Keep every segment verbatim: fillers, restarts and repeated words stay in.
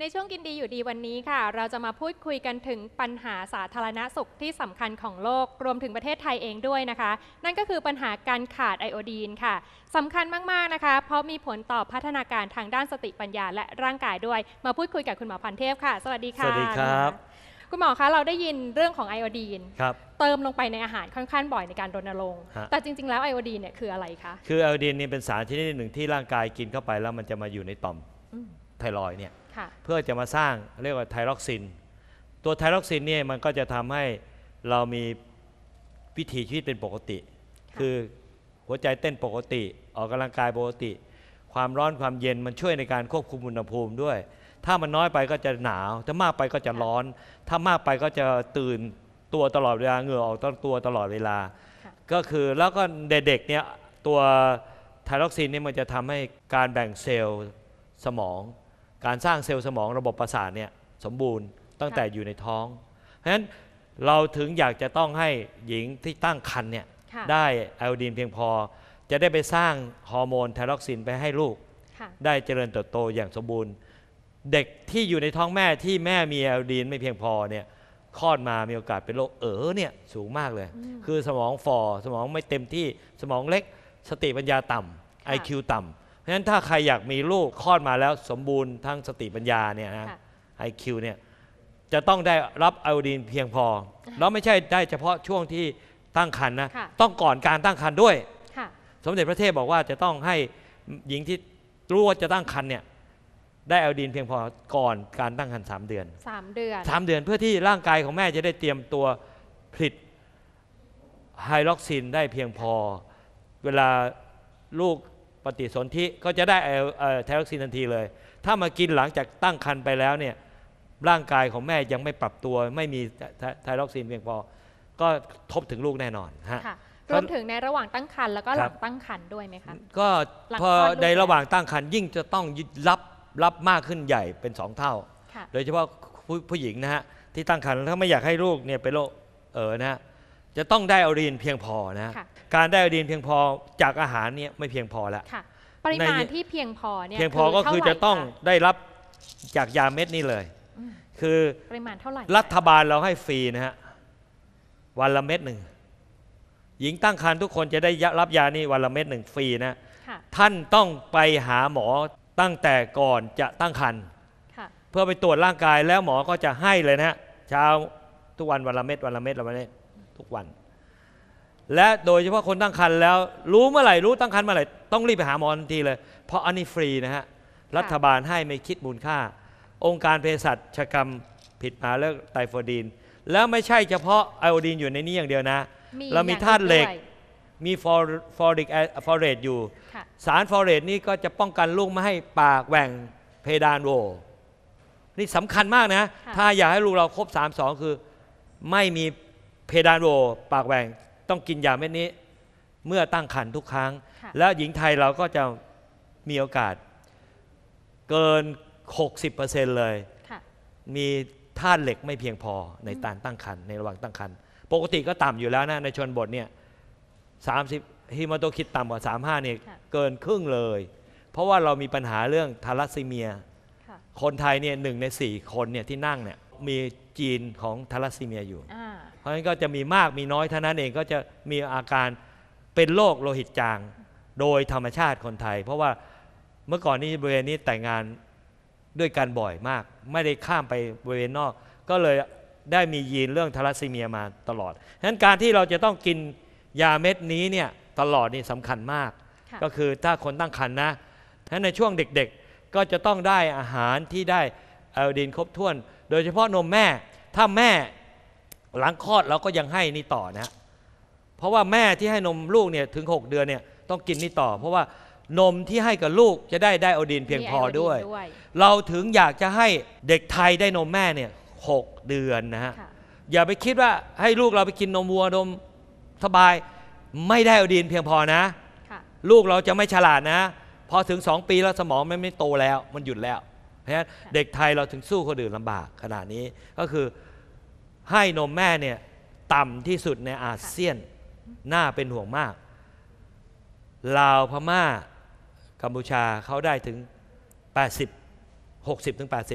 ในช่วงกินดีอยู่ดีวันนี้ค่ะเราจะมาพูดคุยกันถึงปัญหาสาธารณสุขที่สำคัญของโลกรวมถึงประเทศไทยเองด้วยนะคะนั่นก็คือปัญหาการขาดไอโอดีนค่ะสำคัญมากๆนะคะเพราะมีผลต่อพัฒนาการทางด้านสติปัญญาและร่างกายด้วยมาพูดคุยกับคุณหมอพันเทพค่ะสวัสดีค่ะสวัสดีครับคุณหมอคะเราได้ยินเรื่องของไอโอดีนครับเติมลงไปในอาหารค่อนข้างบ่อยในการรณรงค์แต่จริงๆแล้วไอโอดีนเนี่ยคืออะไรคะคือไอโอดีนนี่เป็นสารชนิดหนึ่งที่ร่างกายกินเข้าไปแล้วมันจะมาอยู่ในต่อมไทรอยด์เนี่ยเพื่อจะมาสร้างเรียกว่าไทรอกซินตัวไทรอกซินเนี่ยมันก็จะทำให้เรามีวิถีชีวิตเป็นปกติคือหัวใจเต้นปกติออกกำลังกายปกติความร้อนความเย็นมันช่วยในการควบคุมอุณหภูมิด้วยถ้ามันน้อยไปก็จะหนาวถ้ามากไปก็จะร้อนถ้ามากไปก็จะตื่นตัวตลอดเวลาเหงื่อออกตั้งตัวตลอดเวลาก็คือแล้วก็เด็กๆเนี่ยตัวไทรอกซินเนี่ยมันจะทำให้การแบ่งเซลล์สมองการสร้างเซลล์สมองระบบประสาทเนี่ยสมบูรณ์ตั้งแต่อยู่ในท้องเพราะฉะนั้นเราถึงอยากจะต้องให้หญิงที่ตั้งครรภ์เนี่ยได้ไอโอดีนเพียงพอจะได้ไปสร้างฮอร์โมนไทรอกซินไปให้ลูกได้เจริญเติบโตอย่างสมบูรณ์เด็กที่อยู่ในท้องแม่ที่แม่มีไอโอดีนไม่เพียงพอเนี่ยคลอดมามีโอกาสเป็นโรคเอ๋อเนี่ยสูงมากเลยคือสมองฝ่อสมองไม่เต็มที่สมองเล็กสติปัญญาต่ำ ไอ คิว ต่ำเพราะฉะนั้นถ้าใครอยากมีลูกคลอดมาแล้วสมบูรณ์ทั้งสติปัญญาเนี่ยนะ ไอ คิว เนี่ยจะต้องได้รับไอโอดีนเพียงพอแล้วไม่ใช่ได้เฉพาะช่วงที่ตั้งครรภ์นะต้องก่อนการตั้งครรภ์ด้วยสมเด็จพระเทพบอกว่าจะต้องให้หญิงที่รู้ว่าจะตั้งครรภ์เนี่ยได้ไอโอดีนเพียงพอก่อนการตั้งครรภ์สามเดือนสามเดือนสามเดือนเพื่อที่ร่างกายของแม่จะได้เตรียมตัวผลิตไฮดรอกซินได้เพียงพอเวลาลูกปฏิสนธิก็จะได้ไทรอกซินทันทีเลยถ้ามากินหลังจากตั้งครรภ์ไปแล้วเนี่ยร่างกายของแม่ยังไม่ปรับตัวไม่มีไทรอกซินเพียงพอก็ทบถึงลูกแน่นอนฮะรวมถึงในระหว่างตั้งครรภ์แล้วก็หลังตั้งครรภ์ด้วยไหมคะก็พอในระหว่างตั้งครรภ์ยิ่งจะต้องรับรับมากขึ้นใหญ่เป็นสองเท่าโดยเฉพาะผู้หญิงนะฮะที่ตั้งครรภ์ถ้าไม่อยากให้ลูกเนี่ยเป็นโรคเออนะจะต้องได้ไอโอดีนเพียงพอนะการได้ไอโอดีนเพียงพอจากอาหารเนี่ยไม่เพียงพอแล้วปริมาณที่เพียงพอเนี่ยเพียงพอก็คือจะต้องได้รับจากยาเม็ดนี่เลยคือปริมาณเท่าไหร่รัฐบาลเราให้ฟรีนะฮะวันละเม็ดหนึ่งหญิงตั้งครรภ์ทุกคนจะได้รับยานี่วันละเม็ดหนึ่งฟรีนะท่านต้องไปหาหมอตั้งแต่ก่อนจะตั้งครรภ์เพื่อไปตรวจร่างกายแล้วหมอก็จะให้เลยนะเช้าทุกวันวันละเม็ดวันละเม็ดวันละเม็ดทุกวันและโดยเฉพาะคนตั้งครรภ์แล้วรู้เมื่อไหร่รู้ตั้งครรภ์เมื่อไหร่ต้องรีบไปหาหมอทันทีเลยเพราะอันนี้ฟรีนะฮะรัฐบาลให้ไม่คิดมูลค่าองค์การเภสัชกรรมผิดมาแล้วไตรฟอร์ดีนแล้วไม่ใช่เฉพาะไอโอดีนอยู่ในนี้อย่างเดียวนะเรามีธาตุเหล็กมีฟอริกฟอเรตอยู่สารฟอเรตนี่ก็จะป้องกันลูกไม่ให้ปากแหว่งเพดานโหวนี่สำคัญมากนะถ้าอยากให้ลูกเราครบสามสองคือไม่มีเพดานโหวปากแหว่งต้องกินยาเม็ดนี้เมื่อตั้งครรภ์ทุกครั้งแล้วหญิงไทยเราก็จะมีโอกาสเกิน หกสิบเปอร์เซ็นต์ เลยมีธาตุเหล็กไม่เพียงพอในการตั้งครรภ์ในระหว่างตั้งครรภ์ปกติก็ต่ำอยู่แล้วนะในชนบทเนี่ยสามสิบฮีโมโตคิดต่ำกว่าสามสิบห้าเนี่ยเกินครึ่งเลยเพราะว่าเรามีปัญหาเรื่องทาลัสซีเมียคนไทยเนี่ยหนึ่งในสี่คนเนี่ยที่นั่งเนี่ยมีจีนของทาลัสซีเมียอยู่เพราะฉะนั้นก็จะมีมากมีน้อยเท่านั้นเองก็จะมีอาการเป็นโรคโลหิตจางโดยธรรมชาติคนไทยเพราะว่าเมื่อก่อนนี้บริเวณนี้แต่งงานด้วยกันบ่อยมากไม่ได้ข้ามไปบริเวณนอกก็เลยได้มียีนเรื่องทาลัสซีเมียมาตลอดฉะนั้นการที่เราจะต้องกินยาเม็ดนี้เนี่ยตลอดนี่สำคัญมากก็คือถ้าคนตั้งครรภ์นะฉะนั้นในช่วงเด็กๆก็จะต้องได้อาหารที่ได้ไอโอดีนครบถ้วนโดยเฉพาะนมแม่ถ้าแม่หลังคลอดเราก็ยังให้นี่ต่อนะเพราะว่าแม่ที่ให้นมลูกเนี่ยถึงหกเดือนเนี่ยต้องกินนี่ต่อเพราะว่านมที่ให้กับลูกจะได้ได้ไอโอดีนเพียงพอด้วยเราถึงอยากจะให้เด็กไทยได้นมแม่เนี่ยหกเดือนนะฮะอย่าไปคิดว่าให้ลูกเราไปกินนมวัวนมสบายไม่ได้ไอโอดีนเพียงพอนะลูกเราจะไม่ฉลาดนะพอถึงสองปีแล้วสมองมันไม่โตแล้วมันหยุดแล้วเพราะฉะนั้นเด็กไทยเราถึงสู้คนอื่นลำบากขนาดนี้ก็คือให้นมแม่เนี่ยต่ำที่สุดในอาเซียนน่าเป็นห่วงมากลาวพม่ากัมพูชาเขาได้ถึงแปดสิบ หกสิบถึงแปดสิบ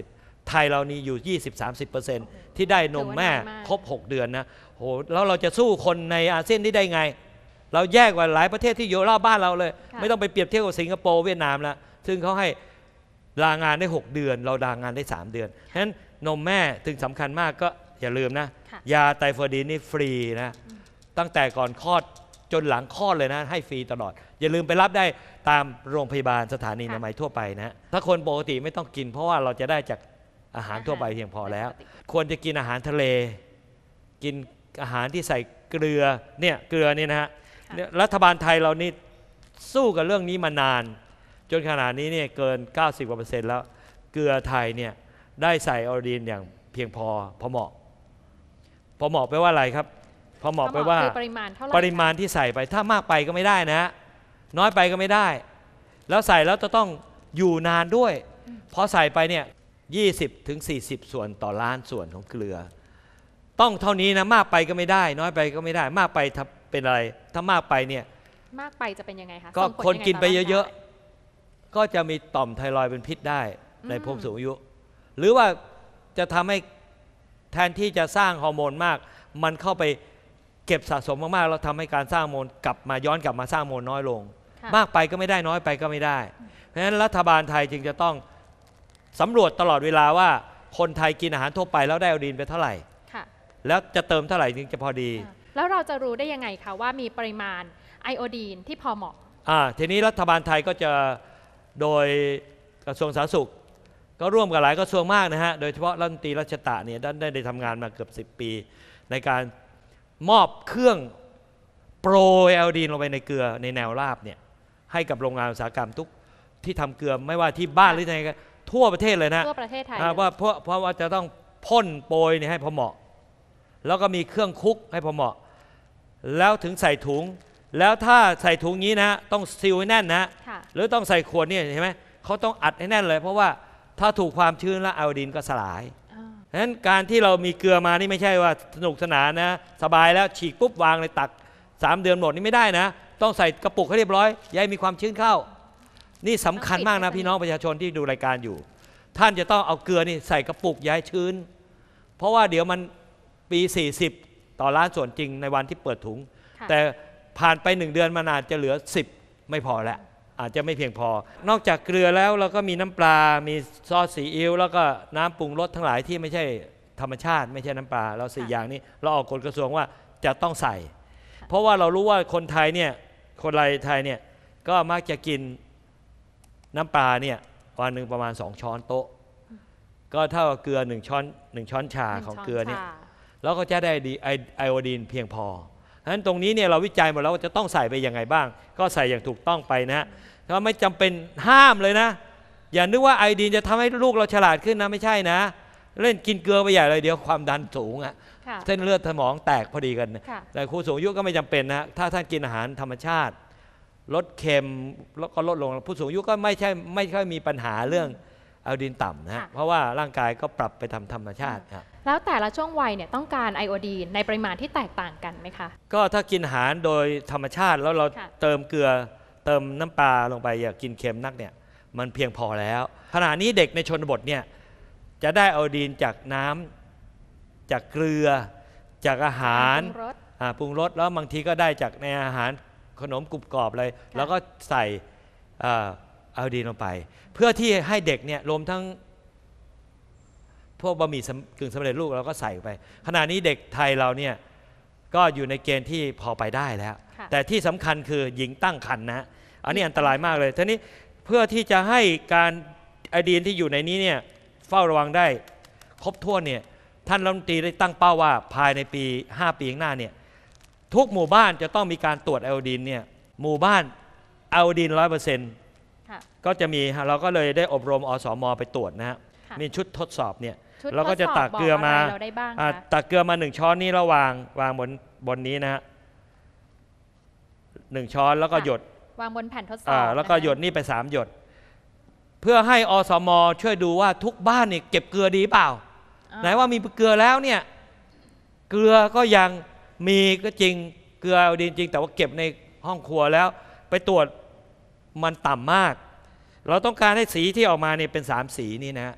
ไทยเรานี่อยู่ ยี่สิบถึงสามสิบเปอร์เซ็นต์ ที่ได้นมแม่ครบหกเดือนนะโหแล้วเราจะสู้คนในอาเซียนที่ได้ไงเราแย่กว่าหลายประเทศที่อยู่รอบบ้านเราเลยไม่ต้องไปเปรียบเทียบกับสิงคโปร์เวียดนามแล้วซึ่งเขาให้ลางานได้หกเดือนเราลางานได้สามเดือนฉะนั้นนมแม่ถึงสำคัญมากก็อย่าลืมนะยาไตฟอดีนนี่ฟรีนะตั้งแต่ก่อนคลอดจนหลังคลอดเลยนะให้ฟรีตลอดอย่าลืมไปรับได้ตามโรงพยาบาลสถานีอนามัยทั่วไปนะถ้าคนปกติไม่ต้องกินเพราะว่าเราจะได้จากอาหารทั่วไปเพียงพอแล้วควรจะกินอาหารทะเลกินอาหารที่ใส่เกลือเนี่ยเกลือนี่นะฮะรัฐบาลไทยเรานี่สู้กับเรื่องนี้มานานจนขนาดนี้เนี่ยเกิน เก้าสิบกว่าเปอร์เซ็นต์แล้วเกลือไทยเนี่ยได้ใส่ไอโอดีนอย่างเพียงพอพอเหมาะพอเหมาะแปลว่าอะไรครับพอเหมาะแปลว่าปริมาณเท่าไหร่ปริมาณที่ใส่ไปถ้ามากไปก็ไม่ได้นะน้อยไปก็ไม่ได้แล้วใส่แล้วจะต้องอยู่นานด้วยพอใส่ไปเนี่ยยี่สิบถึงสี่สิบส่วนต่อล้านส่วนของเกลือต้องเท่านี้นะมากไปก็ไม่ได้น้อยไปก็ไม่ได้มากไปถ้าเป็นอะไรถ้ามากไปเนี่ยมากไปจะเป็นยังไงคะก็คนกินไปเยอะๆก็จะมีต่อมไทรอยด์เป็นพิษได้ในผู้สูงอายุหรือว่าจะทำให้แทนที่จะสร้างฮอร์โมนมากมันเข้าไปเก็บสะสมมากๆแล้วทำให้การสร้างฮอร์โมนกลับมาย้อนกลับมาสร้างฮอร์โมนน้อยลงมากไปก็ไม่ได้น้อยไปก็ไม่ได้เพราะฉะนั้นรัฐบาลไทยจึงจะต้องสำรวจตลอดเวลาว่าคนไทยกินอาหารทั่วไปแล้วได้ไอโอดีนไปเท่าไหร่แล้วจะเติมเท่าไหร่จึงจะพอดีแล้วเราจะรู้ได้ยังไงคะว่ามีปริมาณไอโอดีนที่พอเหมาะอ่าทีนี้รัฐบาลไทยก็จะโดยกระทรวงสาธารณสุขก็ร่วมกับหลายกระทรวงมากนะฮะโดยเฉพาะรัฐมนตรีรัชตะเนี่ยได้ได้ทำงานมาเกือบสิบปีในการมอบเครื่องโปรไอโอดีนลงไปในเกลือในแนวราบเนี่ยให้กับโรงงานอุตสาหกรรมทุกที่ทำเกลือไม่ว่าที่บ้านหรือในทั่วประเทศเลยนะทั่วประเทศไทยว่าเพราะเพราะว่าจะต้องพ่นโปรยเนี่ยให้พอเหมาะแล้วก็มีเครื่องคุกให้พอเหมาะแล้วถึงใส่ถุงแล้วถ้าใส่ถุงนี้นะต้องซีลให้แน่นนะหรือต้องใส่ขวดนี่เห็นไหมเขาต้องอัดให้แน่นเลยเพราะว่าถ้าถูกความชื้นแล้วไอโอดีนก็สลายฉะนั้นการที่เรามีเกลือมานี่ไม่ใช่ว่าสนุกสนานนะสบายแล้วฉีกปุ๊บวางเลยตักสามเดือนหมดนี่ไม่ได้นะต้องใส่กระปุกให้เรียบร้อยอย่าให้มีความชื้นเข้านี่สำคัญมากนะพี่น้องประชาชนที่ดูรายการอยู่ท่านจะต้องเอาเกลือนี่ใส่กระปุกอย่าให้ชื้นเพราะว่าเดี๋ยวมันปีสี่สิบต่อล้านส่วนจริงในวันที่เปิดถุงแต่ผ่านไปหนึ่งเดือนมันอาจจะเหลือสิบไม่พอแล้วอาจจะไม่เพียงพอนอกจากเกลือแล้วเราก็มีน้ำปลามีซอสซีอิ๊วแล้วก็น้ำปรุงรสทั้งหลายที่ไม่ใช่ธรรมชาติไม่ใช่น้ำปลาเราสี่อย่างนี้เราออกกฎกระทรวงว่าจะต้องใส่เพราะว่าเรารู้ว่าคนไทยเนี่ยคนไทยเนี่ยก็มักจะกินน้ำปลาเนี่ยวันหนึ่งประมาณสองช้อนโต๊ะก็เท่ากับเกลือหนึ่งช้อนหนึ่งช้อนชาของเกลือเนี่ยแล้วก็จะได้ดีไอโอดีนเพียงพอฉะนั้นตรงนี้เนี่ยเราวิจัยหมดแล้วว่าจะต้องใส่ไปยังไงบ้างก็ใส่อย่างถูกต้องไปนะถ้าไม่จำเป็นห้ามเลยนะอย่านึกว่าไอโอดีนจะทำให้ลูกเราฉลาดขึ้นนะไม่ใช่นะเล่นกินเกลือไปใหญ่เลยเดี๋ยวความดันสูงอะเส้นเลือดสมองแตกพอดีกันแต่ผู้สูงอายุก็ไม่จำเป็นนะถ้าท่านกินอาหารธรรมชาติลดเค็มแล้วก็ลดลงผู้สูงอายุก็ไม่ใช่ไม่ค่อยมีปัญหาเรื่องไอโอดีนต่ำนะเพราะว่าร่างกายก็ปรับไปทำธรรมชาติแล้วแต่ละช่วงวัยเนี่ยต้องการไอโอดีนในปริมาณที่แตกต่างกันไหมคะก็ถ้ากินอาหารโดยธรรมชาติแล้วเราเติมเกลือเติมน้ำปลาลงไปอย่ากินเค็มนักเนี่ยมันเพียงพอแล้วขณะนี้เด็กในชนบทเนี่ยจะได้ไอโอดีนจากน้ำจากเกลือจากอาหารปรุงรสแล้วบางทีก็ได้จากในอาหารขนมกรุบกรอบเลยแล้วก็ใส่ไอโอดีนลงไปเพื่อที่ให้เด็กเนี่ยรวมทั้งพวกบะหมี่กึ่งสำเร็จรูปเราก็ใส่ไปขณะนี้เด็กไทยเราเนี่ยก็อยู่ในเกณฑ์ที่พอไปได้แล้วแต่ที่สำคัญคือหญิงตั้งครรภ์นะอันนี้อันตรายมากเลยทีนี้เพื่อที่จะให้การไอโอดีนที่อยู่ในนี้เนี่ยเฝ้าระวังได้ครบถ้วนเนี่ยท่านรัฐมนตรีได้ตั้งเป้าว่าภายในปีห้าปีข้างหน้าเนี่ยทุกหมู่บ้านจะต้องมีการตรวจไอโอดีนเนี่ยหมู่บ้านไอโอดีนร้อยเปอร์เซ็นต์ก็จะมีเราก็เลยได้อบรมอสม.ไปตรวจนะฮะมีชุดทดสอบเนี่ยเราก็จะตักเกลือมาตักเกลือมาหนึ่งช้อนนี้เราวางวางบนบนนี้นะฮะหนึ่งช้อนแล้วก็หยดวางบนแผ่นทดสอบแล้วก็หยดนี่ไปสามหยดเพื่อให้อสม.ช่วยดูว่าทุกบ้านนี่เก็บเกลือดีเปล่าไหนว่ามีเกลือแล้วเนี่ยเกลือก็ยังมีก็จริงเกลือเอาดีจริงแต่ว่าเก็บในห้องครัวแล้วไปตรวจมันต่ำมากเราต้องการให้สีที่ออกมาเนี่ยเป็นสามสีนี่นะ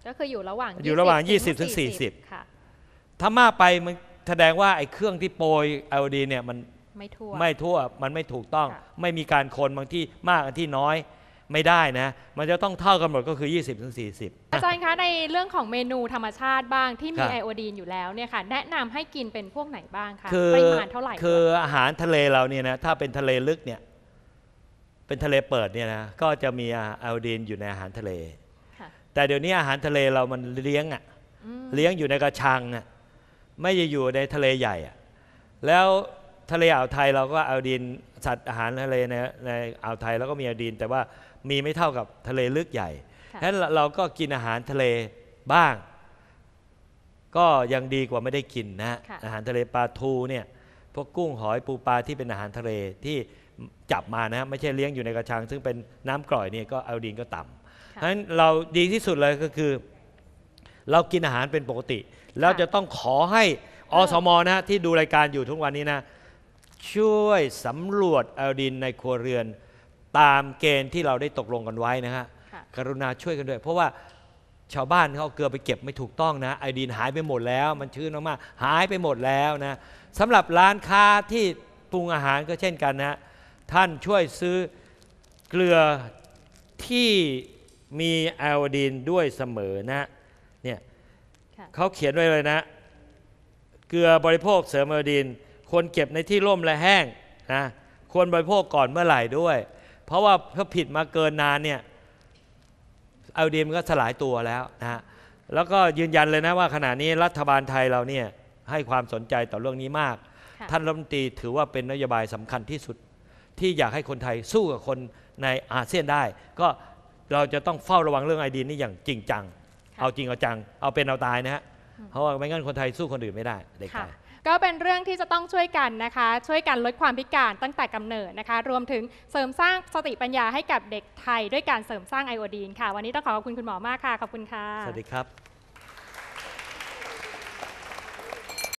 ก็คืออยู่ระหว่างอยู่ระหว่างยี่สิบถึงสี่สิบค่ะถ้ามากไปมันแสดงว่าไอ้เครื่องที่โปรยไอโอดีนเนี่ยมันไม่ทั่วไม่ทั่วมันไม่ถูกต้องไม่มีการคนบางที่มากบางที่น้อยไม่ได้นะมันจะต้องเท่ากันหมดก็คือ ยี่สิบถึงสี่สิบอาจารย์คะในเรื่องของเมนูธรรมชาติบ้างที่มีไอโอดีนอยู่แล้วเนี่ยค่ะแนะนำให้กินเป็นพวกไหนบ้างคะปริมาณเท่าไหร่คืออาหารทะเลเราเนี่ยนะถ้าเป็นทะเลลึกเนี่ยเป็นทะเลเปิดเนี่ยนะก็จะมีไอโอดีนอยู่ในอาหารทะเลแต่เดี๋ยวนี้อาหารทะเลเรามันเลี้ยงอ่ะเลี้ยงอยู่ในกระชังอ่ะไม่ได้อยู่ในทะเลใหญ่อ่ะแล้วทะเลอ่าวไทยเราก็ไอโอดีนสัตว์อาหารทะเลในในอ่าวไทยเราก็มีไอโอดีนแต่ว่ามีไม่เท่ากับทะเลลึกใหญ่ฉะนั้นเราก็กินอาหารทะเลบ้างก็ยังดีกว่าไม่ได้กินนะอาหารทะเลปลาทูเนี่ยพวกกุ้งหอยปูปลาที่เป็นอาหารทะเลที่จับมานะไม่ใช่เลี้ยงอยู่ในกระชังซึ่งเป็นน้ำกร่อยเนี่ยก็ไอโอดีนก็ต่ำฉะนั้นเราดีที่สุดเลยก็คือเรากินอาหารเป็นปกติแล้วจะต้องขอให้อสมนะที่ดูรายการอยู่ทุกวันนี้นะช่วยสำรวจไอโอดีนในครัวเรือนตามเกณฑ์ที่เราได้ตกลงกันไว้นะฮะกรุณาช่วยกันด้วยเพราะว่าชาวบ้านเขาเอาเกลือไปเก็บไม่ถูกต้องนะไอโอดีนหายไปหมดแล้วมันชื้นมากๆหายไปหมดแล้วนะสำหรับร้านค้าที่ปรุงอาหารก็เช่นกันนะท่านช่วยซื้อเกลือที่มีไอโอดีนด้วยเสมอนะเนี่ยเขาเขียนไว้เลยนะเกลือบริโภคเสริมไอโอดีนควรเก็บในที่ร่มและแห้งนะควรบริโภคก่อนเมื่อไหร่ด้วยเพราะว่าถ้าผิดมาเกินนานเนี่ยไอโอดีนมันก็สลายตัวแล้วนะฮะแล้วก็ยืนยันเลยนะว่าขณะนี้รัฐบาลไทยเราเนี่ยให้ความสนใจต่อเรื่องนี้มากท่านรัฐมนตรีถือว่าเป็นนโยบายสำคัญที่สุดที่อยากให้คนไทยสู้กับคนในอาเซียนได้ก็เราจะต้องเฝ้าระวังเรื่องไอโอดีนนี่อย่างจริงจังเอาจริงเอาจังเอาเป็นเอาตายนะฮะเพราะว่าไม่งั้นคนไทยสู้คนอื่นไม่ได้เด็กไทยก็เป็นเรื่องที่จะต้องช่วยกันนะคะช่วยกันลดความพิการตั้งแต่กำเนิดนะคะรวมถึงเสริมสร้างสติปัญญาให้กับเด็กไทยด้วยการเสริมสร้างไอโอดีนค่ะวันนี้ต้องขอขอบคุณคุณหมอมากค่ะขอบคุณค่ะสวัสดีครับ